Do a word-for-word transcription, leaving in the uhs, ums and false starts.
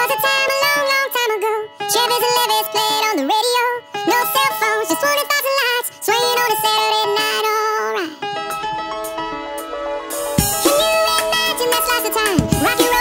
was a time a long, long time ago. Chevys and Levis played on the radio. No cell phones, just twenty thousand lights swaying on a Saturday night, alright. Can you imagine that slice of time? Rocky